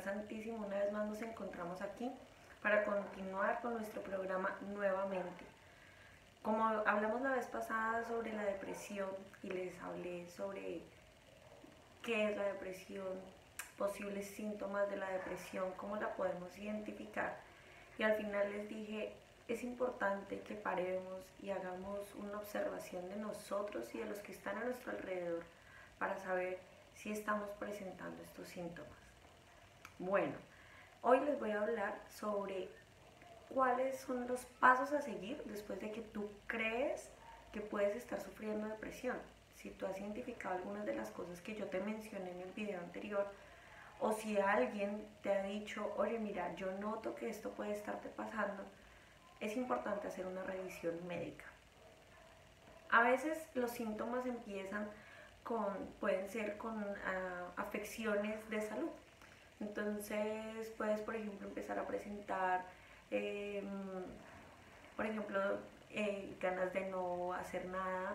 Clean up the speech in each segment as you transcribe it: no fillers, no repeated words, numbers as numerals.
Santísimo, una vez más nos encontramos aquí para continuar con nuestro programa nuevamente. Como hablamos la vez pasada sobre la depresión y les hablé sobre qué es la depresión, posibles síntomas de la depresión, cómo la podemos identificar, y al final les dije, es importante que paremos y hagamos una observación de nosotros y de los que están a nuestro alrededor para saber si estamos presentando estos síntomas. Bueno, hoy les voy a hablar sobre cuáles son los pasos a seguir después de que tú crees que puedes estar sufriendo depresión. Si tú has identificado algunas de las cosas que yo te mencioné en el video anterior, o si alguien te ha dicho, oye, mira, yo noto que esto puede estarte pasando, es importante hacer una revisión médica. A veces los síntomas empiezan pueden ser con afecciones de salud. Entonces puedes, por ejemplo, empezar a presentar, por ejemplo, ganas de no hacer nada,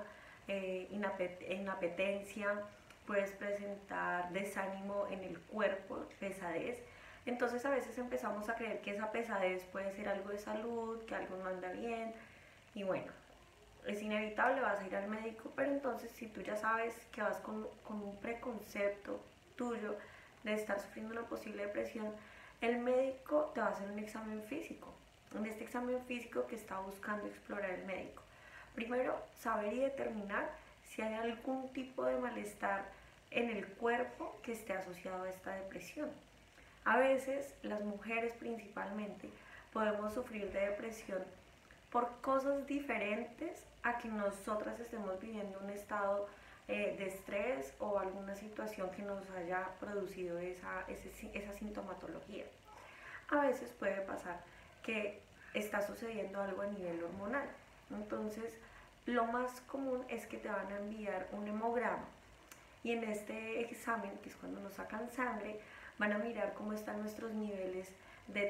inapetencia, puedes presentar desánimo en el cuerpo, pesadez. Entonces a veces empezamos a creer que esa pesadez puede ser algo de salud, que algo no anda bien, y bueno, es inevitable, vas a ir al médico, pero entonces si tú ya sabes que vas con un preconcepto tuyo de estar sufriendo una posible depresión, el médico te va a hacer un examen físico. En este examen físico que está buscando explorar el médico, primero saber y determinar si hay algún tipo de malestar en el cuerpo que esté asociado a esta depresión. A veces las mujeres principalmente podemos sufrir de depresión por cosas diferentes a que nosotras estemos viviendo un estado de estrés o alguna situación que nos haya producido esa sintomatología. A veces puede pasar que está sucediendo algo a nivel hormonal. Entonces, lo más común es que te van a enviar un hemograma, y en este examen, que es cuando nos sacan sangre, van a mirar cómo están nuestros niveles de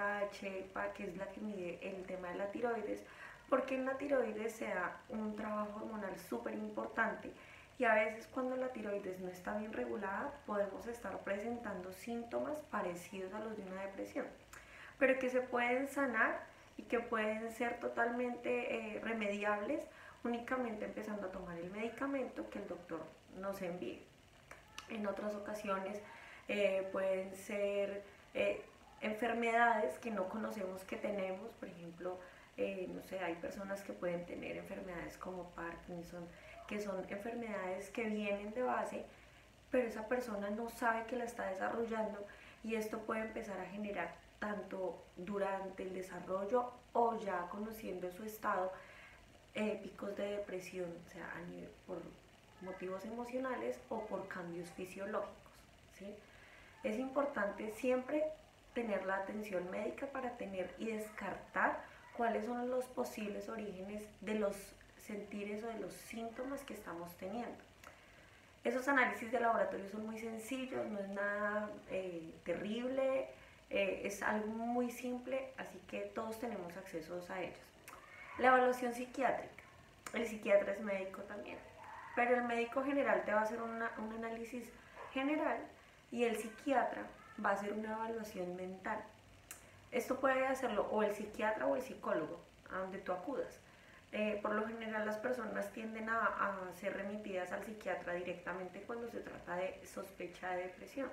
TSH, que es la que mide el tema de la tiroides, porque en la tiroides se da un trabajo hormonal súper importante, y a veces cuando la tiroides no está bien regulada podemos estar presentando síntomas parecidos a los de una depresión, pero que se pueden sanar y que pueden ser totalmente remediables únicamente empezando a tomar el medicamento que el doctor nos envíe. En otras ocasiones pueden ser enfermedades que no conocemos que tenemos, por ejemplo, no sé, hay personas que pueden tener enfermedades como Parkinson, que son enfermedades que vienen de base, pero esa persona no sabe que la está desarrollando, y esto puede empezar a generar tanto durante el desarrollo o ya conociendo su estado, picos de depresión, o sea, por motivos emocionales o por cambios fisiológicos, ¿sí? Es importante siempre tener la atención médica para tener y descartar cuáles son los posibles orígenes de los sentires o de los síntomas que estamos teniendo. Esos análisis de laboratorio son muy sencillos, no es nada terrible, es algo muy simple, así que todos tenemos acceso a ellos. La evaluación psiquiátrica. El psiquiatra es médico también, pero el médico general te va a hacer un análisis general, y el psiquiatra va a hacer una evaluación mental. Esto puede hacerlo o el psiquiatra o el psicólogo, a donde tú acudas. Por lo general las personas tienden a ser remitidas al psiquiatra directamente cuando se trata de sospecha de depresión.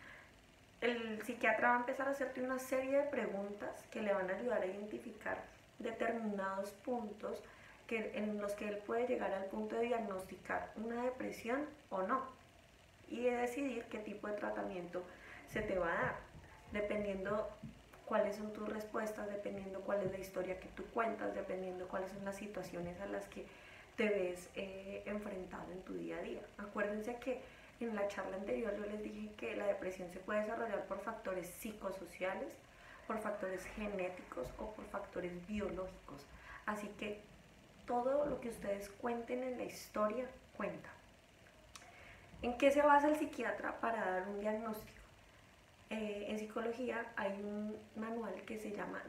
El psiquiatra va a empezar a hacerte una serie de preguntas que le van a ayudar a identificar determinados puntos en los que él puede llegar al punto de diagnosticar una depresión o no, y de decidir qué tipo de tratamiento se te va a dar, dependiendo cuáles son tus respuestas, dependiendo cuál es la historia que tú cuentas, dependiendo cuáles son las situaciones a las que te ves enfrentado en tu día a día. Acuérdense que en la charla anterior yo les dije que la depresión se puede desarrollar por factores psicosociales, por factores genéticos o por factores biológicos. Así que todo lo que ustedes cuenten en la historia cuenta. ¿En qué se basa el psiquiatra para dar un diagnóstico? En psicología hay un manual que se llama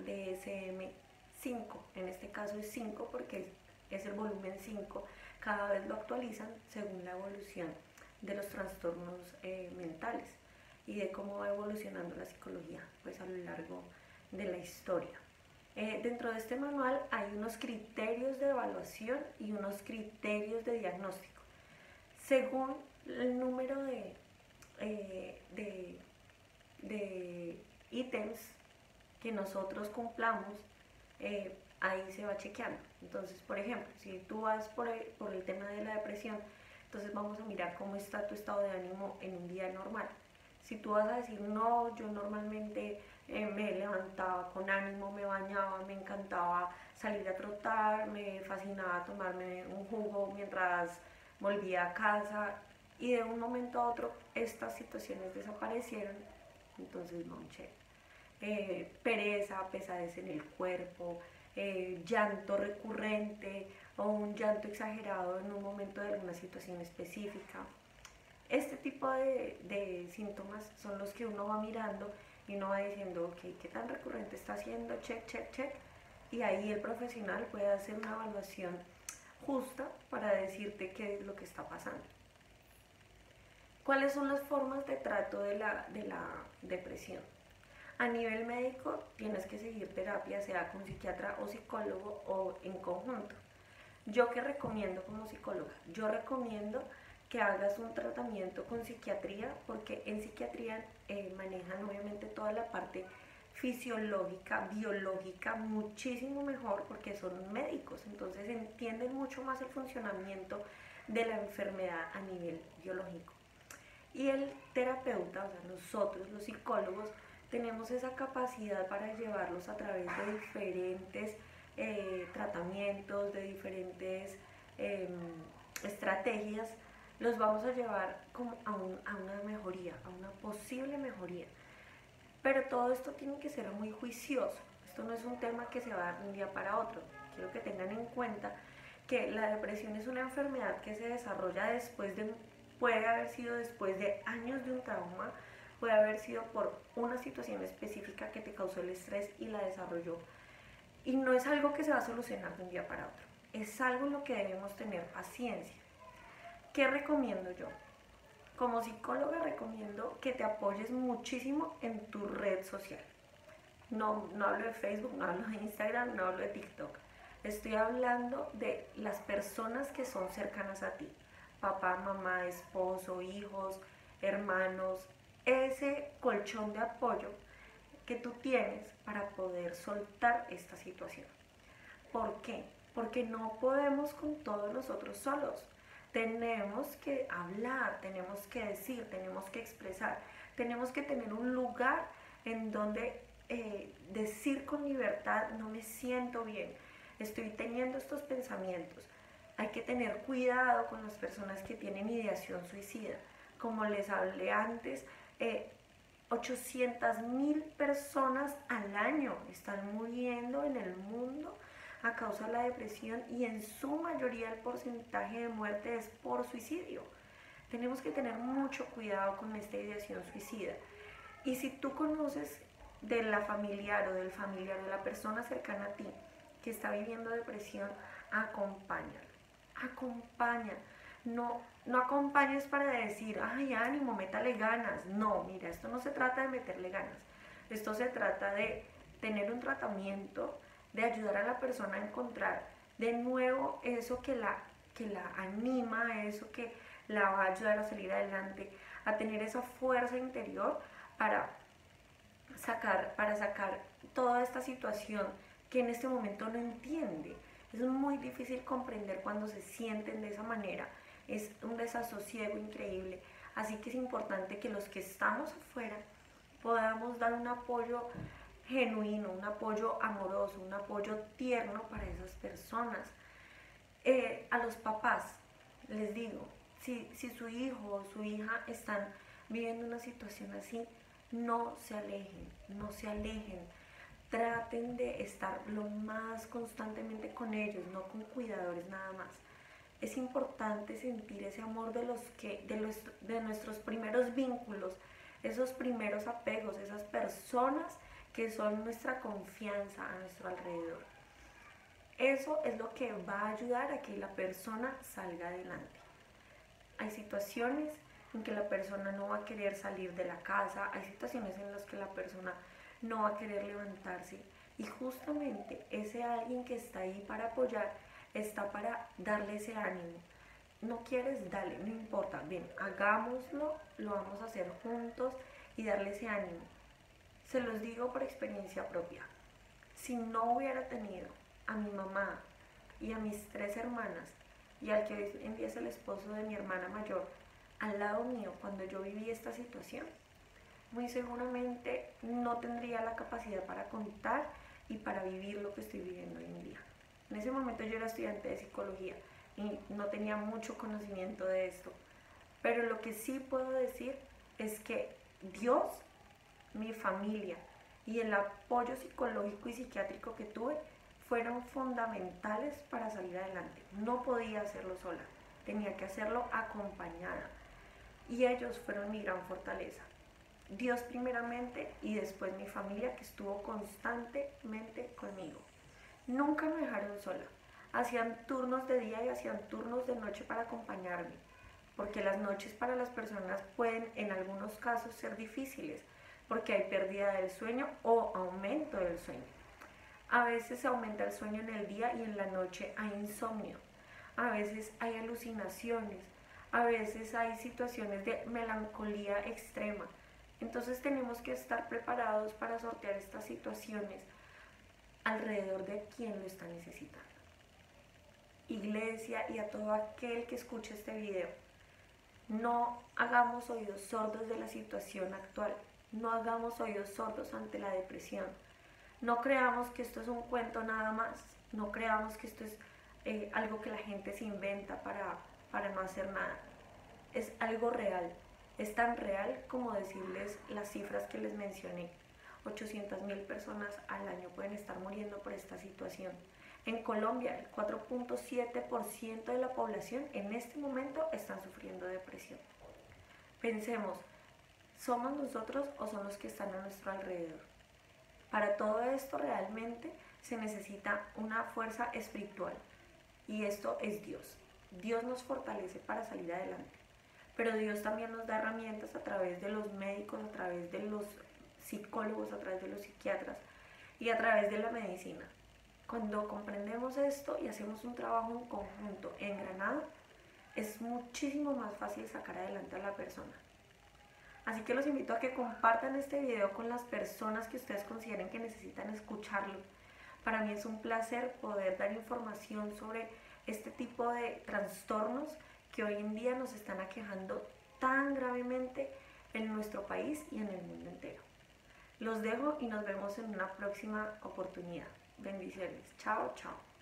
DSM-5, en este caso es 5 porque es el volumen 5, cada vez lo actualizan según la evolución de los trastornos mentales. y de cómo va evolucionando la psicología pues a lo largo de la historia. Dentro de este manual hay unos criterios de evaluación y unos criterios de diagnóstico. Según el número de ítems que nosotros cumplamos, ahí se va chequeando. Entonces, por ejemplo, si tú vas por el tema de la depresión, entonces vamos a mirar cómo está tu estado de ánimo en un día normal. Si tú vas a decir, no, yo normalmente me levantaba con ánimo, me bañaba, me encantaba salir a trotar, me fascinaba tomarme un jugo mientras volvía a casa, y de un momento a otro estas situaciones desaparecieron, entonces no, check. Pereza, pesadez en el cuerpo, llanto recurrente o un llanto exagerado en un momento de alguna situación específica. Este tipo de síntomas son los que uno va mirando y uno va diciendo, ok, ¿qué tan recurrente está haciendo? Check, check, check. Y ahí el profesional puede hacer una evaluación justa para decirte qué es lo que está pasando. ¿Cuáles son las formas de trato de la depresión? A nivel médico tienes que seguir terapia, sea con psiquiatra o psicólogo o en conjunto. ¿Yo qué recomiendo como psicóloga? Yo recomiendo que hagas un tratamiento con psiquiatría, porque en psiquiatría manejan obviamente toda la parte fisiológica, biológica, muchísimo mejor porque son médicos, entonces entienden mucho más el funcionamiento de la enfermedad a nivel biológico. Y el terapeuta, o sea, nosotros los psicólogos, tenemos esa capacidad para llevarlos a través de diferentes tratamientos, de diferentes estrategias, los vamos a llevar como a una mejoría, a una posible mejoría. Pero todo esto tiene que ser muy juicioso. Esto no es un tema que se va a dar de un día para otro. Quiero que tengan en cuenta que la depresión es una enfermedad que se desarrolla puede haber sido después de años de un trauma, puede haber sido por una situación específica que te causó el estrés y la desarrolló. Y no es algo que se va a solucionar de un día para otro. Es algo en lo que debemos tener paciencia. ¿Qué recomiendo yo? Como psicóloga recomiendo que te apoyes muchísimo en tu red social. No hablo de Facebook, no hablo de Instagram, no hablo de TikTok. Estoy hablando de las personas que son cercanas a ti. Papá, mamá, esposo, hijos, hermanos. Ese colchón de apoyo que tú tienes para poder soltar esta situación. ¿Por qué? Porque no podemos con todos nosotros solos. Tenemos que hablar, tenemos que decir, tenemos que expresar, tenemos que tener un lugar en donde decir con libertad, no me siento bien, estoy teniendo estos pensamientos. Hay que tener cuidado con las personas que tienen ideación suicida. Como les hablé antes, 800,000 personas al año están muriendo en el mundo a causa de la depresión, y en su mayoría el porcentaje de muerte es por suicidio. Tenemos que tener mucho cuidado con esta ideación suicida. Y si tú conoces de la familiar o del familiar de la persona cercana a ti que está viviendo depresión, acompáñalo. Acompaña. No acompañes para decir, ay, ánimo, métale ganas. No, mira, esto no se trata de meterle ganas. Esto se trata de tener un tratamiento, de ayudar a la persona a encontrar de nuevo eso que la anima, eso que la va a ayudar a salir adelante, a tener esa fuerza interior para sacar toda esta situación que en este momento no entiende. Es muy difícil comprender cuando se sienten de esa manera, es un desasosiego increíble. Así que es importante que los que estamos afuera podamos dar un apoyo genuino, un apoyo amoroso, un apoyo tierno para esas personas. A los papás les digo, si su hijo o su hija están viviendo una situación así, no se alejen, traten de estar lo más constantemente con ellos, no con cuidadores nada más. Es importante sentir ese amor de nuestros primeros vínculos, esos primeros apegos, esas personas que son nuestra confianza a nuestro alrededor. Eso es lo que va a ayudar a que la persona salga adelante. Hay situaciones, en que la persona no va a querer salir de la casa, hay situaciones en las que la persona no va a querer levantarse y justamente ese alguien que está ahí para apoyar está para darle ese ánimo. No quieres, dale, no importa, ven, hagámoslo, lo vamos a hacer juntos y darle ese ánimo. Se los digo por experiencia propia. Si no hubiera tenido a mi mamá y a mis 3 hermanas y al que hoy en día es el esposo de mi hermana mayor al lado mío cuando yo viví esta situación, muy seguramente no tendría la capacidad para contar y para vivir lo que estoy viviendo hoy en día. En ese momento yo era estudiante de psicología y no tenía mucho conocimiento de esto, pero lo que sí puedo decir es que Dios, mi familia y el apoyo psicológico y psiquiátrico que tuve fueron fundamentales para salir adelante. No podía hacerlo sola, tenía que hacerlo acompañada y ellos fueron mi gran fortaleza. Dios primeramente y después mi familia que estuvo constantemente conmigo. Nunca me dejaron sola. Hacían turnos de día y hacían turnos de noche para acompañarme, porque las noches para las personas pueden en algunos casos ser difíciles, porque hay pérdida del sueño o aumento del sueño. A veces se aumenta el sueño en el día y en la noche hay insomnio. A veces hay alucinaciones. A veces hay situaciones de melancolía extrema. Entonces tenemos que estar preparados para sortear estas situaciones alrededor de quien lo está necesitando. Iglesia y a todo aquel que escuche este video, no hagamos oídos sordos de la situación actual, no hagamos oídos sordos ante la depresión, no creamos que esto es un cuento nada más, no creamos que esto es algo que la gente se inventa para no hacer nada, es algo real, es tan real como decirles las cifras que les mencioné. 800.000 personas al año pueden estar muriendo por esta situación. En Colombia, el 4.7% de la población en este momento están sufriendo depresión. Pensemos, ¿somos nosotros o son los que están a nuestro alrededor? Para todo esto realmente se necesita una fuerza espiritual y esto es Dios. Dios nos fortalece para salir adelante, pero Dios también nos da herramientas a través de los médicos, a través de los psicólogos, a través de los psiquiatras y a través de la medicina. Cuando comprendemos esto y hacemos un trabajo en conjunto, engranado, es muchísimo más fácil sacar adelante a la persona. Así que los invito a que compartan este video con las personas que ustedes consideren que necesitan escucharlo. Para mí es un placer poder dar información sobre este tipo de trastornos que hoy en día nos están aquejando tan gravemente en nuestro país y en el mundo entero. Los dejo y nos vemos en una próxima oportunidad. Bendiciones. Chao, chao.